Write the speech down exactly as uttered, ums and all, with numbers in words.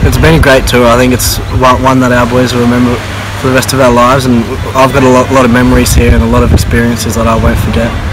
it's been a great tour. I think it's one that our boys will remember for the rest of our lives, and I've got a lot, lot of memories here and a lot of experiences that I won't forget.